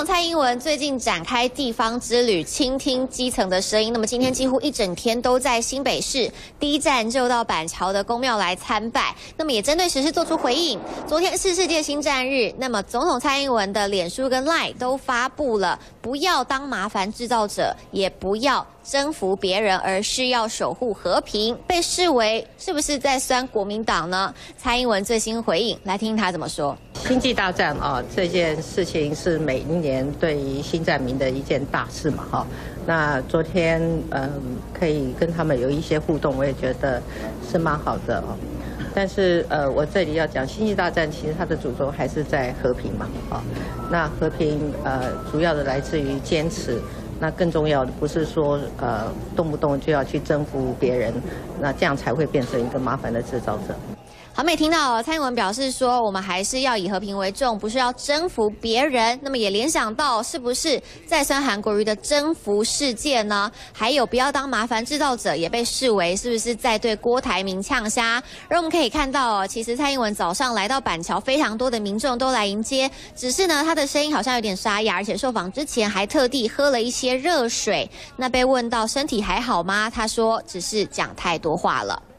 统蔡英文最近展开地方之旅，倾听基层的声音。那么今天几乎一整天都在新北市，第一站就到板桥的公庙来参拜。那么也针对时事做出回应。昨天是世界心战日，那么总统蔡英文的脸书跟 LINE 都发布了，不要当麻烦制造者，也不要征服别人，而是要守护和平，被视为是不是在酸国民党呢？蔡英文最新回应，来听听他怎么说。 星际大战啊，这件事情是每一年对于新战民的一件大事嘛，哈。那昨天可以跟他们有一些互动，我也觉得是蛮好的哦。但是我这里要讲星际大战，其实它的主轴还是在和平嘛，啊。那和平主要的来自于坚持。那更重要的不是说动不动就要去征服别人，那这样才会变成一个麻烦的制造者。 好，没听到蔡英文表示说，我们还是要以和平为重，不是要征服别人。那么也联想到是不是在酸韩国瑜的征服事件呢？还有不要当麻烦制造者，也被视为是不是在对郭台铭呛虾？而我们可以看到其实蔡英文早上来到板桥，非常多的民众都来迎接，只是呢他的声音好像有点沙哑，而且受访之前还特地喝了一些热水。那被问到身体还好吗？他说只是讲太多话了。